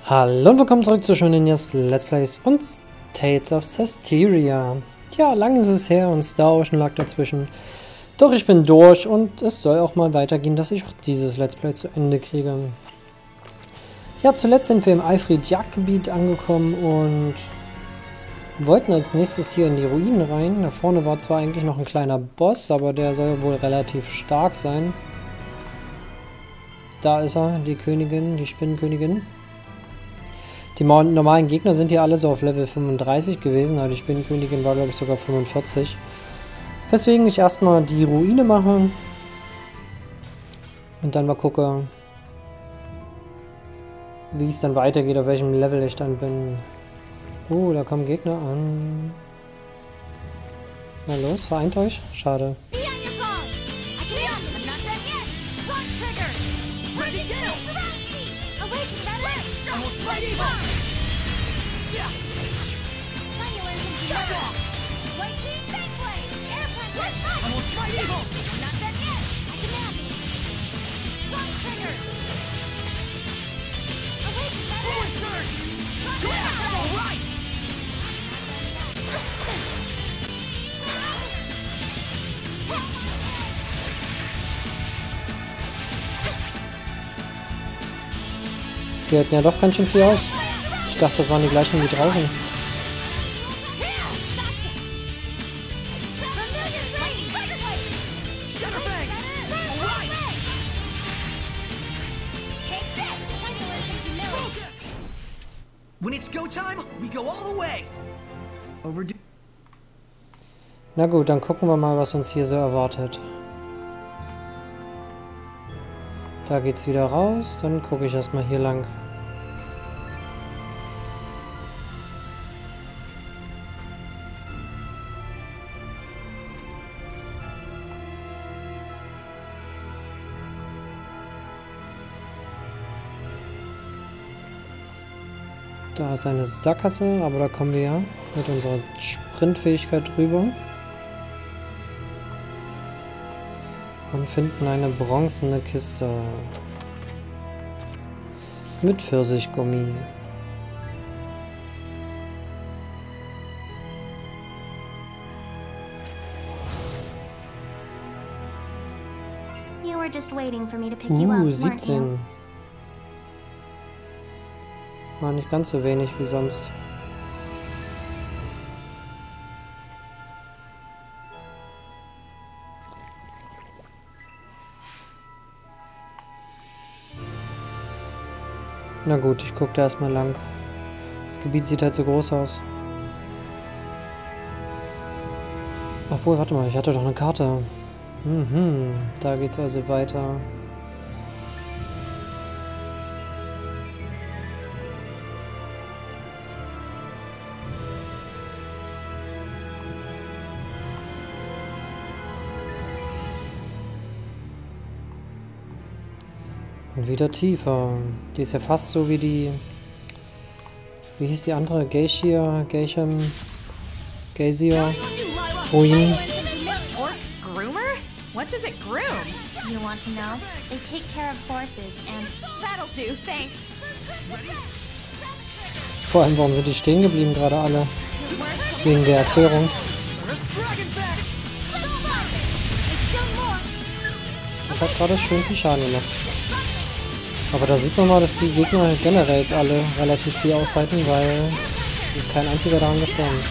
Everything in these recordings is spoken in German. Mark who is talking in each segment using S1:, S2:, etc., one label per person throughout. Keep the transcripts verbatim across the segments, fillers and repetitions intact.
S1: Hallo und willkommen zurück zu Shoninjas Let's Plays und Tales of Zestiria. Tja, lange ist es her und Star Ocean lag dazwischen. Doch ich bin durch und es soll auch mal weitergehen, dass ich auch dieses Let's Play zu Ende kriege. Ja, zuletzt sind wir im Aifrith-Jagdgebiet angekommen und wollten als nächstes hier in die Ruinen rein. Da vorne war zwar eigentlich noch ein kleiner Boss, aber der soll wohl relativ stark sein. Da ist er, die Königin, die Spinnenkönigin. Die normalen Gegner sind hier alle so auf Level fünfunddreißig gewesen, aber die Spinnenkönigin war, glaube ich, sogar fünfundvierzig. Weswegen ich erstmal die Ruine mache und dann mal gucke, wie es dann weitergeht, auf welchem Level ich dann bin. Oh, da kommen Gegner an. Na los, vereint euch? Schade. Die halten ja doch ganz schön viel aus. Ich dachte, das waren die gleichen wie draußen. Na gut, dann gucken wir mal, was uns hier so erwartet. Da geht's wieder raus, dann gucke ich erstmal hier lang. Da ist eine Sackgasse, aber da kommen wir ja mit unserer Sprintfähigkeit drüber. Und finden eine bronzene Kiste. Mit Pfirsichgummi.
S2: You were just waiting for me to pick you up,
S1: Uh,
S2: weren't you?
S1: siebzehn. War nicht ganz so wenig wie sonst. Na gut, ich gucke da erstmal lang. Das Gebiet sieht halt so groß aus. Obwohl, warte mal, ich hatte doch eine Karte. Mhm, da geht's also weiter. Und wieder tiefer. Die ist ja fast so wie die... Wie hieß die andere? Geishir? Geishem? Geysir? Ruin?
S3: Orc groomer? What does it groom?
S2: You want to know? They take care of horses and...
S3: That'll do, thanks.
S1: Vor allem, warum sind die stehen geblieben gerade alle? Wegen der Erklärung. Das hat gerade schön viel Schaden gemacht. Aber da sieht man mal, dass die Gegner generell jetzt alle relativ viel aushalten, weil es ist kein einziger daran gestorben.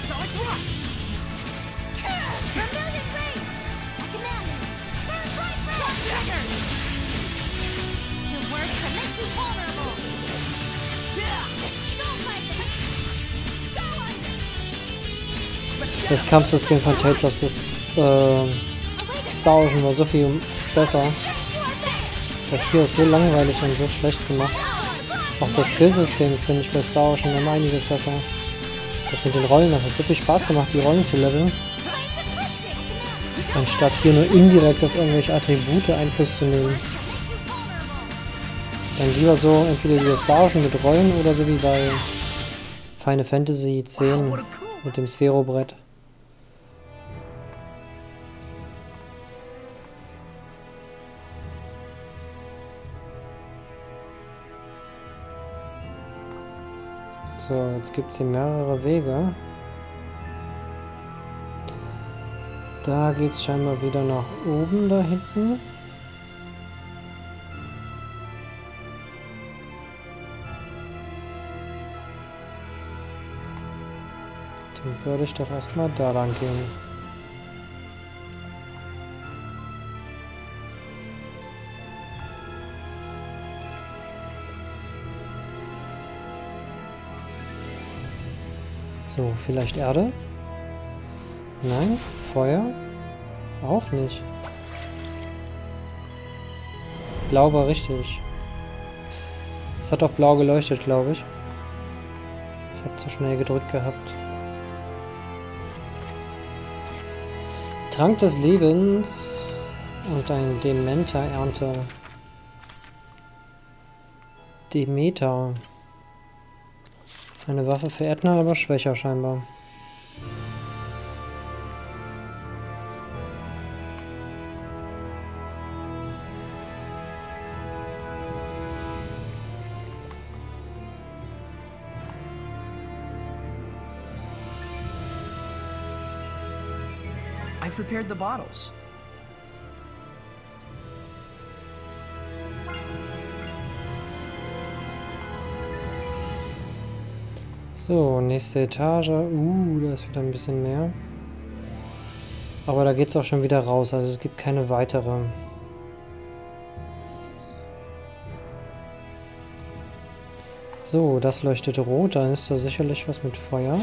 S1: Das Kampfsystem von Tales of this, äh, Star Ocean war so viel besser. Das hier ist so langweilig und so schlecht gemacht. Auch das Skillsystem finde ich bei Star Ocean um einiges besser. Das mit den Rollen, das hat so viel Spaß gemacht, die Rollen zu leveln. Anstatt hier nur indirekt auf irgendwelche Attribute Einfluss zu nehmen. Dann lieber so, entweder wie Star Ocean mit Rollen oder so wie bei Final Fantasy zehn mit dem Sphärobrett. So, jetzt gibt es hier mehrere Wege. Da geht es scheinbar wieder nach oben, da hinten. Dann würde ich doch erstmal da lang gehen. So, vielleicht Erde? Nein. Feuer? Auch nicht. Blau war richtig. Es hat auch blau geleuchtet, glaube ich. Ich habe zu schnell gedrückt gehabt. Trank des Lebens und ein Dementor-Ernte. Demeter. Eine Waffe für Ätna, aber schwächer scheinbar.
S4: I've prepared the bottles.
S1: So, nächste Etage. Uh, da ist wieder ein bisschen mehr. Aber da geht es auch schon wieder raus, also es gibt keine weitere. So, das leuchtet rot, dann ist da sicherlich was mit Feuer.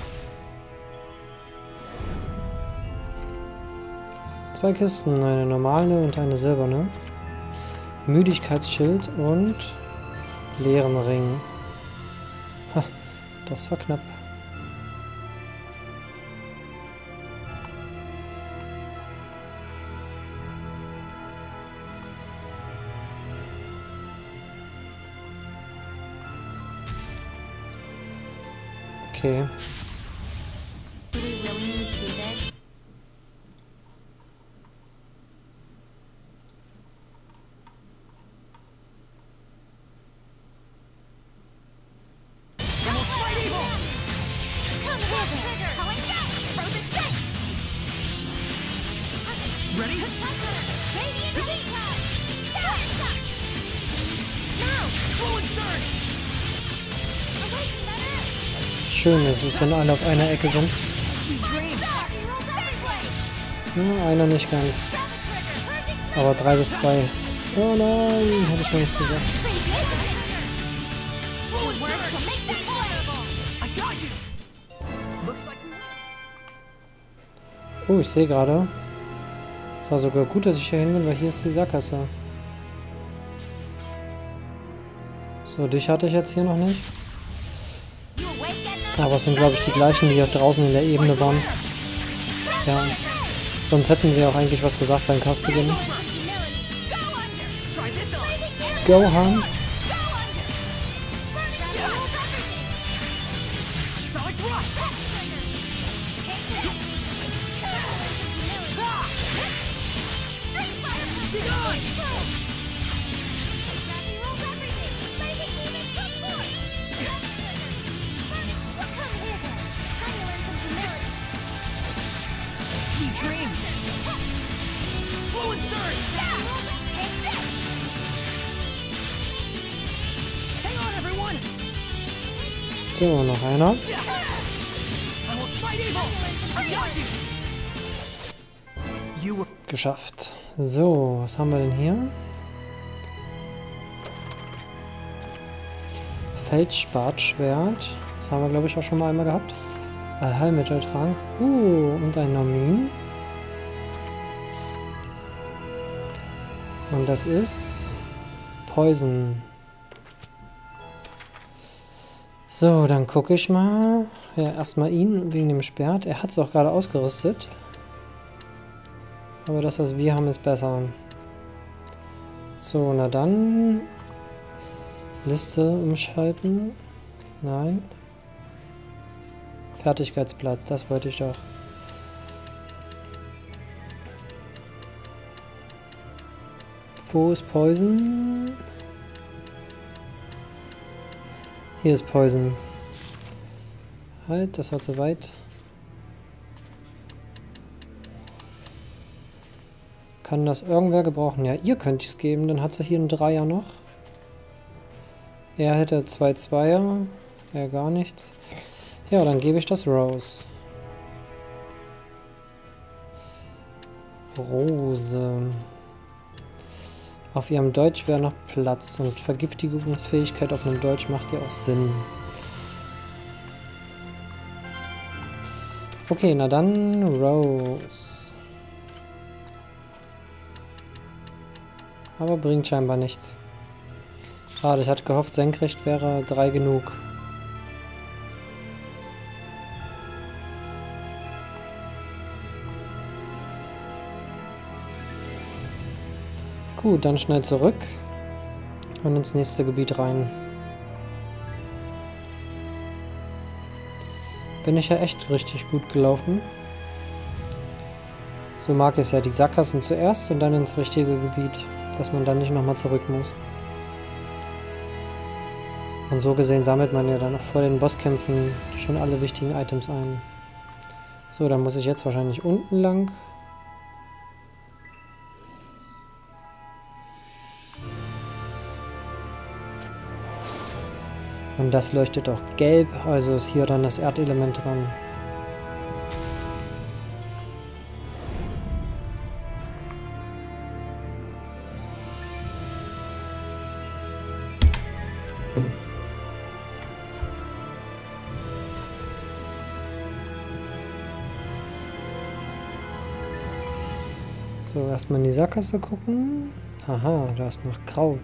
S1: Zwei Kisten, eine normale und eine silberne. Müdigkeitsschild und leeren Ring. Ha, das war knapp. Okay.
S2: Do we really need to do this?
S4: Ready?
S1: Schön ist es, wenn alle auf einer Ecke sind. Ja, einer nicht ganz. Aber drei bis zwei. Oh nein, hätte ich mir nichts gesagt. Oh, ich sehe gerade. Es war sogar gut, dass ich hier hin bin, weil hier ist die Sackgasse. So, dich hatte ich jetzt hier noch nicht. Aber es sind, glaube ich, die gleichen, die hier draußen in der Ebene waren. Ja. Sonst hätten sie auch eigentlich was gesagt beim Kampfbeginn. Gohan. So, noch einer. Geschafft. So, was haben wir denn hier? Feldspat-Schwert. Das haben wir, glaube ich, auch schon mal einmal gehabt. Ein Heilmitteltrank. Uh, und ein Nomin. Und das ist Poison. So, dann gucke ich mal. Ja, erstmal ihn wegen dem Schwert. Er hat es auch gerade ausgerüstet. Aber das, was wir haben, ist besser. So, na dann. Liste umschalten. Nein. Fertigkeitsblatt, das wollte ich doch. Wo ist Poison? Hier ist Poison. Halt, das war zu weit. Kann das irgendwer gebrauchen? Ja, ihr könnt es geben. Dann hat sie hier einen Dreier noch. Er hätte zwei Zweier. Ja, gar nichts. Ja, dann gebe ich das Rose. Rose. Auf ihrem Deutsch wäre noch Platz. Und Vergiftigungsfähigkeit auf einem Deutsch macht ja auch Sinn. Okay, na dann Rose. Aber bringt scheinbar nichts. Schade, ich hatte gehofft, senkrecht wäre drei genug. Gut, dann schnell zurück und ins nächste Gebiet rein. Bin ich ja echt richtig gut gelaufen. So mag ich es ja, die Sackgassen zuerst und dann ins richtige Gebiet, dass man dann nicht nochmal zurück muss. Und so gesehen sammelt man ja dann auch vor den Bosskämpfen schon alle wichtigen Items ein. So, dann muss ich jetzt wahrscheinlich unten lang. Und das leuchtet auch gelb, also ist hier dann das Erdelement dran. So, erstmal in die Sackgasse gucken. Haha, da ist noch Kraut.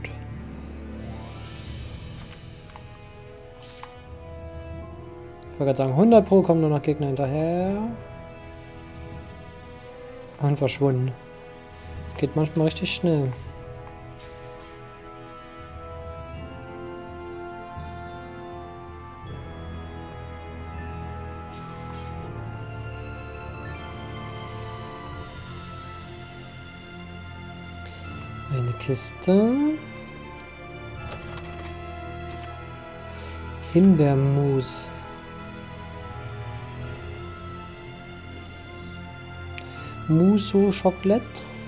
S1: Ich wollte gerade sagen, hundert Pro kommen nur noch Gegner hinterher. Und verschwunden. Es geht manchmal richtig schnell. Eine Kiste. Himbeermus. Muso Chocolate.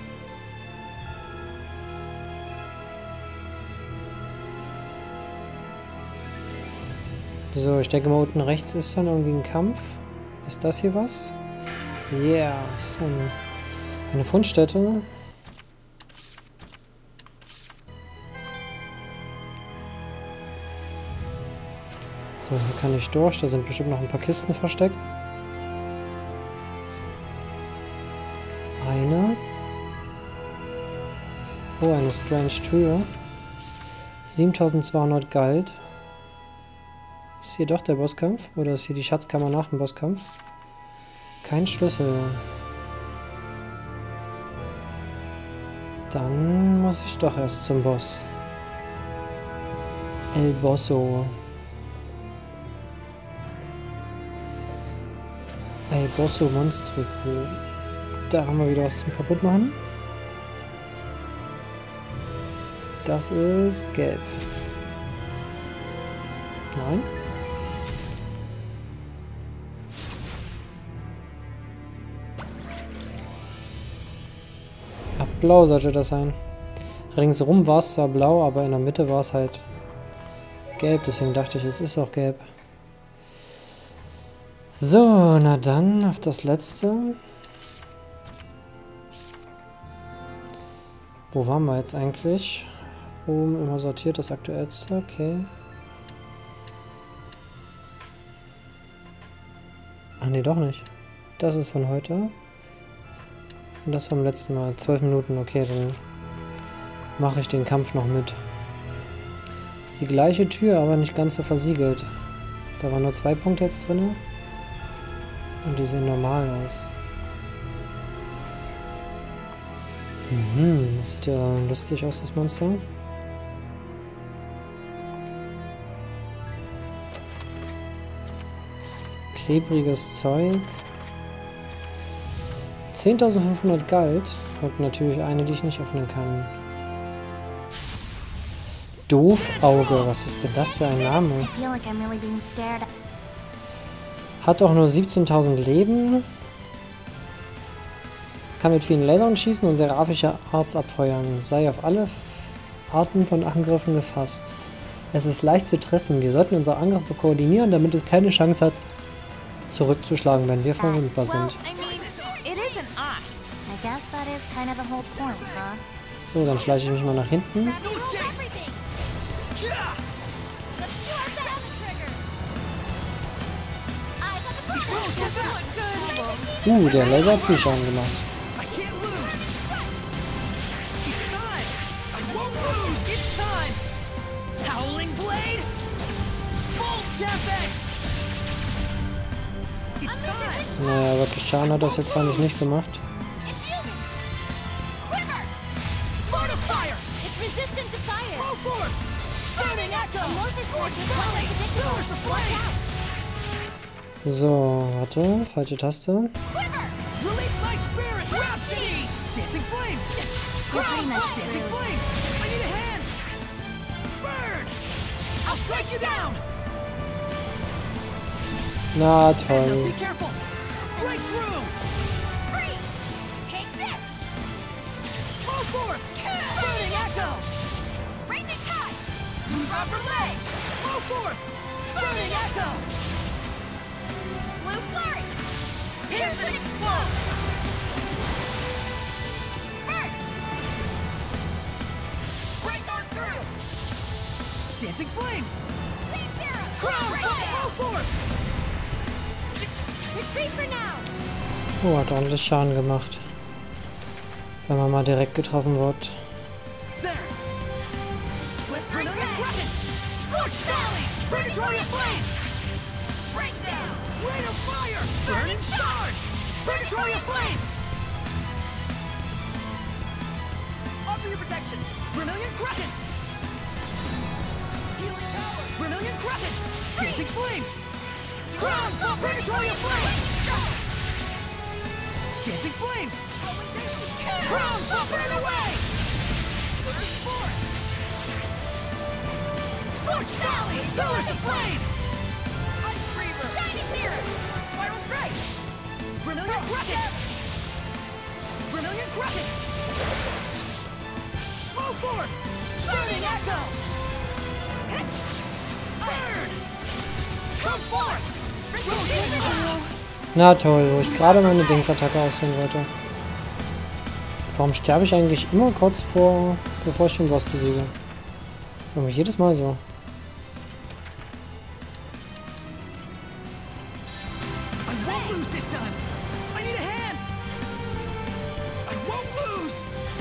S1: So, ich denke mal unten rechts ist dann irgendwie ein Kampf. Ist das hier was? Ja, yeah, ist ein, eine Fundstätte. So, hier kann ich durch. Da sind bestimmt noch ein paar Kisten versteckt. Eine. Oh, eine Strange Tür. siebentausendzweihundert Gold. Ist hier doch der Bosskampf? Oder ist hier die Schatzkammer nach dem Bosskampf? Kein Schlüssel. Dann muss ich doch erst zum Boss. El Bosso. El Bosso Monstrico. Da haben wir wieder was zum Kaputtmachen. Das ist gelb. Nein. Ach, blau sollte das sein. Ringsherum war es zwar blau, aber in der Mitte war es halt gelb. Deswegen dachte ich, es ist auch gelb. So, na dann auf das letzte. Wo waren wir jetzt eigentlich? Oben immer sortiert, das aktuellste, okay. Ach nee, doch nicht. Das ist von heute. Und das vom letzten Mal. Zwölf Minuten, okay, dann mache ich den Kampf noch mit. Ist die gleiche Tür, aber nicht ganz so versiegelt. Da waren nur zwei Punkte jetzt drin. Und die sehen normal aus. Mhm, das sieht ja lustig aus, das Monster. Klebriges Zeug. zehntausendfünfhundert Gold. Und natürlich eine, die ich nicht öffnen kann. Doofauge, was ist denn das für ein Name?
S2: I feel like I'm really being stared at.
S1: Hat auch nur siebzehntausend Leben. Es kann mit vielen Lasern schießen und seraphische Arts abfeuern. Sei auf alle Arten von Angriffen gefasst. Es ist leicht zu treffen. Wir sollten unsere Angriffe koordinieren, damit es keine Chance hat, zurückzuschlagen, wenn wir verwundbar
S2: Well,
S1: sind.
S2: I mean, it is an eye. I guess that is kind of the whole point, huh?
S1: So, dann schleiche ich mich mal nach hinten. Uh, der Laser hat viel Schaden gemacht.
S4: I can't lose. It's time. I won't lose. It's time. Howling Blade. Full Tempest. It's time.
S1: Naja, wirklich Schaden hat das jetzt zwar nicht, nicht gemacht.
S4: Mode of Fire.
S2: It's resistant to fire.
S4: Go for it. Burning Echo. Scorching Valley. Pillars of Flame.
S1: So, warte, falsche Taste.
S4: Release my spirit. Rhapsody. Dancing Flames. Ground Pulse. Dancing Flames. I need a hand. Burn. I'll strike you down.
S1: Na
S4: Be
S1: toll.
S4: careful. Break through.
S3: Free! Take this!
S4: Go for it. Burning Echo.
S3: Raging Tide! Proper leg!
S4: Go for it. Burning Echo.
S3: Blue Flurry! Pierce and explode! Burst! Break on through!
S4: Dancing Flames.
S3: Same Zero!
S4: Crown.
S3: Break
S4: Go,
S3: it!
S4: go for it.
S2: Retreat for now.
S1: Oh, hat ordentlich Schaden gemacht. Wenn man mal direkt getroffen wird.
S4: There.
S3: Blistering
S4: Brilliant
S3: Red!
S4: Crescent. Scorched Valley. Purgatory of Flame.
S3: Breakdown!
S4: Rain of Fire. Burning Shards. Purgatory of Flame. Offer your protection. Vermilion Crescent. Healing Power. Vermilion Crescent. Dancing Flames. Crown for Purgatory of Flame. Dancing Flames. Crown for Burn Away. Scorched Valley. Pillars of Flame. Ice Reaver.
S3: Shining Mirror! Spiral Strike!
S4: Vermilion Crescent. Vermilion Crescent. Go for it. Burning Echo. Burn. Come forth.
S1: Na toll, wo ich gerade meine Dingsattacke ausführen wollte. Warum sterbe ich eigentlich immer kurz vor, bevor ich den Boss besiege? Das ist jedes Mal so.
S4: I won't lose this time. I need a hand. I won't lose.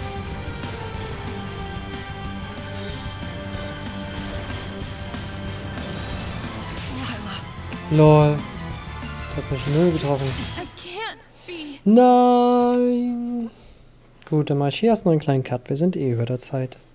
S4: Lila.
S1: Lol. Das hat mich null getroffen.
S3: I can't be...
S1: Nein. Gut, dann mache ich hier erst noch einen kleinen Cut. Wir sind eh über der Zeit.